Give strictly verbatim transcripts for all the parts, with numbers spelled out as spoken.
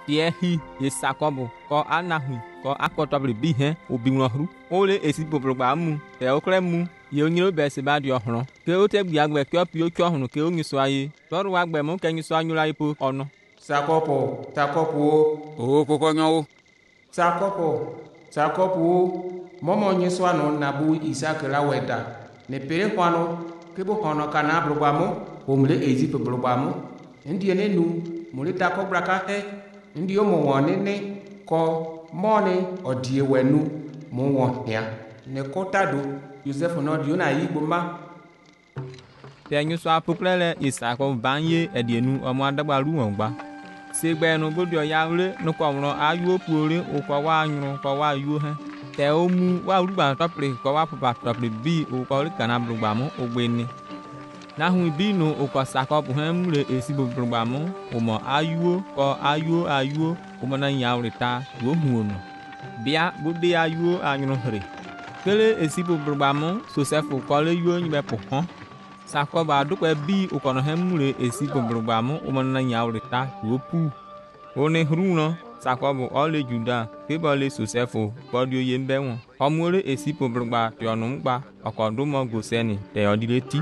Tiehi ye Sakobo ko anahu ko akotobli bihe obinwohru ole esipoblogbamu te okremu ye onyiro beseba di ohro ke o te gbiagbe ke opi ocho ohun ke onyiso aye toru wa gbe mu ke nyiso anyula ipo ono Sakopo Sakopo o kokonyo Sakopo Sakopo momo nyiso ano nabu Isaac la weda ne pere kwano ke bo hono kana blogbamu omle esipoblogbamu ndi ene nu mole takobraka he ndi omo woni ni ko moni odie wenu mo won ya ne kotado Joseph no di ona yi gboma te nyiso apoklele Isako banye edienu omo adagbaru wongba segbe no bodio yawle no kwonro ayu opore okwa wa anyuru kwa wa yu he te omu wa rugba topre ko wa papa topre bi o ko kana blogbamu ogbeni na hu bi no okwa Sakob he mure esibo blogbamu omo ayu ko ayu ayu omo na yawrita wo huono bia bodi ayu anyuru hre kele esibo blogbamu Joseph ko le yu nyibe pohon Sakob adukwe bi okono he mure esibo blogbamu omo na yawrita wo pu one hruno Sakob ole Juda kebole Joseph bodio yembe won omure esibo blogba tionum gba okodumo goseni te odileti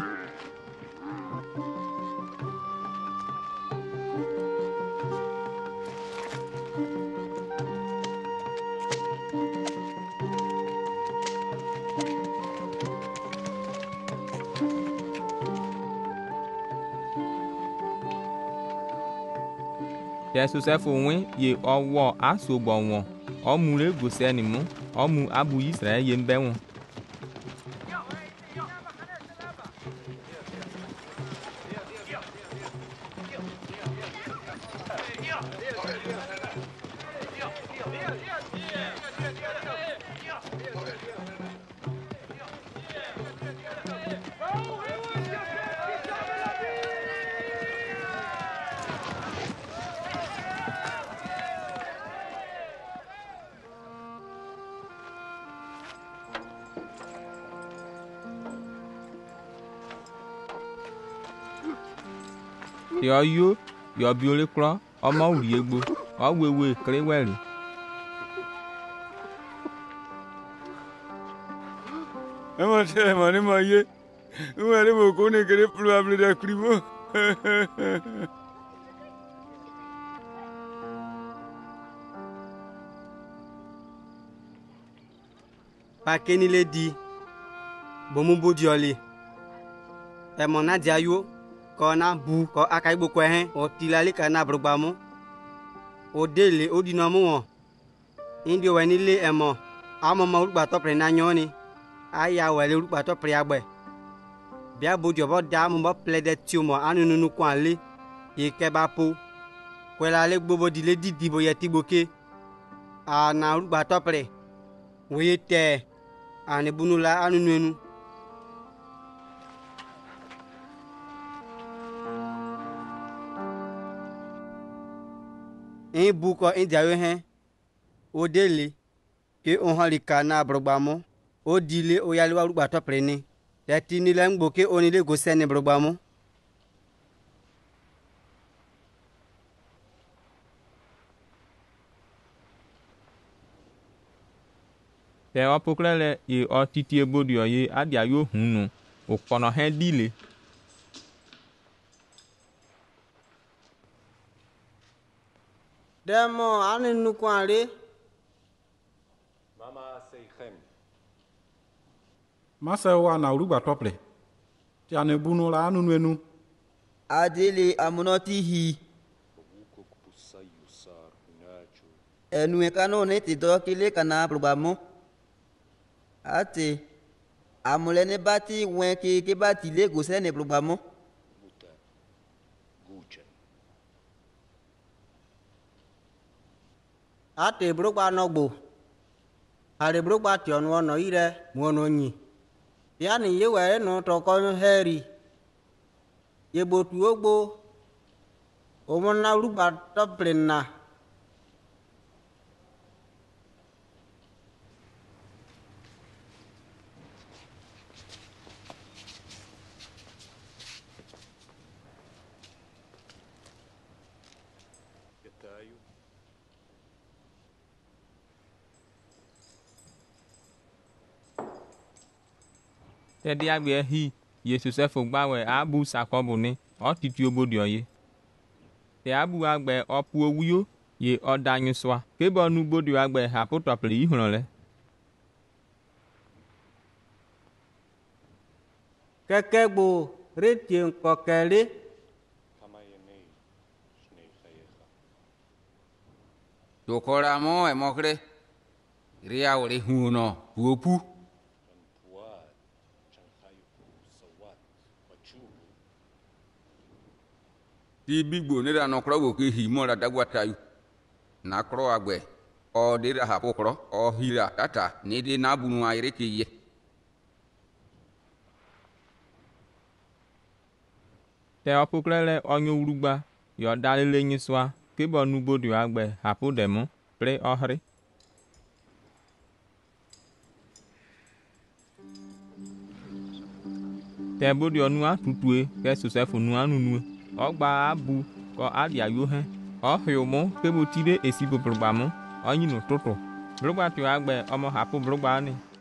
te Joseph win ye owo asobo won omure goseni mu omu abu Israel yembe won yo yo yo biole kro omo uri egbo owewe kreweri emo te mani maye uare mo kone kere probable da krivo pakeni le di bomu bodiole e mona diayo ko na bu ko akaigbo ko hen o tilale kana brogbamu o dele o dinamu won indi o wenile emo amo ma urugba to pre na nyoni aya wele urugba to pre agbe bia bodio bo da mo bo plede ti mo anunu ku ale e ke ba po kwela le gbobo dile didi bo yeti gboke a na urugba to pre we te ani bunula anunu enu in buko in diawe hen o dele ke on halika na brogbamu o dile o yale wa rugba to preni leti ni le ngbo ke oni le go seni brogbamu te apoklele ye otiti ebodio ye adia yo hunu okono he dile demo anenu ku are mama seikhem masa wa na urugba topre ti ane bunu la anu enu adele amunoti hi enu ekano ne ti do kile kana probamu ate amulene bati wen ke ke bati le go se ne probamu ate brogba nogbo are brogba ti onu ono ire mu ono yin ya ni ye were no to ko heri ye botu ogbo o mo na rugba to prena te dia gbe hi ye Joseph gba we abu Jacob ni o titi obodio ye te abu agbe opu owuyo ye odanyu swa ke bonu bodio agbe ha potopli ihun le keke gbo retien kokele Dokora mo e mokre. Ria ore huno, huopu. Ti bigbo ne da no kro go ke hi mo ra dagwa tayu. Na kro agbe. O de ra ha pokro, o hira tata ne de na bunu ayre ke ye. te opoklele onyo urugba yo dalile nyiswa ke bonu bodio agbe ha podemo pre ohri te bodio nua tutue ke Joseph nua nunu ogba abu ko adia yo he o hyomo ke botire esi bobrugba mo onyi no toto brugba tio agbe omo ha po brugba ni